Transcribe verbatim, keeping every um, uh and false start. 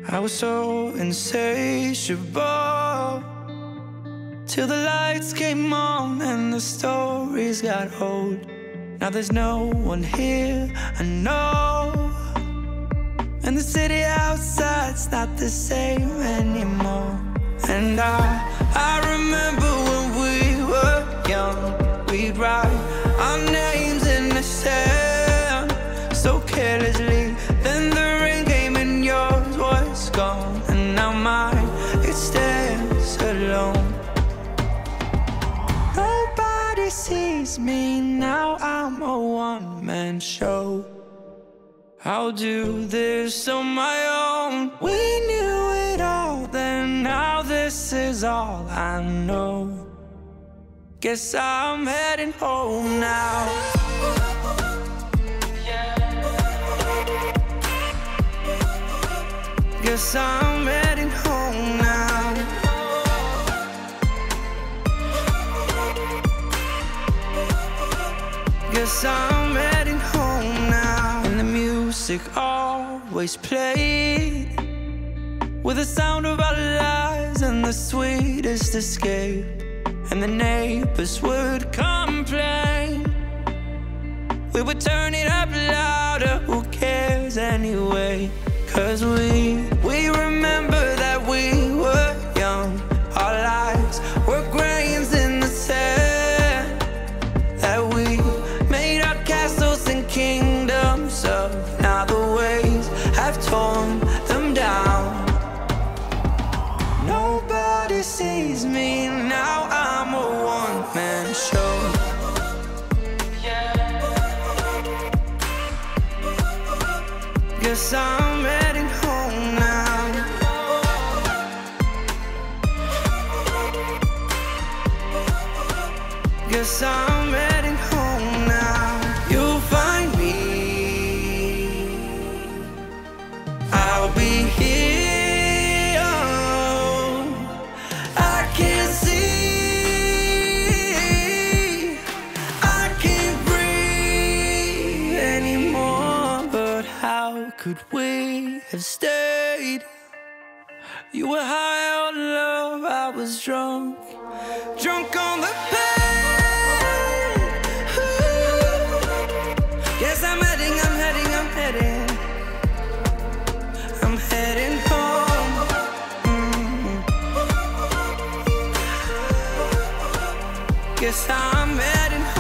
I was so insatiable, till the lights came on and the stories got old. Now there's no one here I know, and the city outside's not the same anymore. And I, I remember when we were young, we'd write our names in the sand so carelessly. Then the rain came and yours was gone, and now mine, it stands alone. Nobody sees me now, I'm a one-man show. I'll do this on my own. We knew it all then, now this is all I know. Guess I'm heading home now. Guess I'm heading home now. Guess I'm heading home now. And the music always played with the sound of our lives and the sweetest escape. And the neighbors would complain, we would turn it up louder, who cares anyway? Cause we, we remember that we were young, our lives were grains in the sand, that we made our castles and kingdoms of. Now the waves have torn them down. Nobody sees me now, I'm a one-man show. Guess I'm heading home now. Guess I'm heading home now. You'll find me, I'll be here. I can't see, I can't breathe anymore. But how could we have stayed? You were high on love, I was drunk, drunk on the pain. Yes, I'm heading, I'm heading, I'm heading, I'm heading home. Mm-hmm. Guess I'm heading home.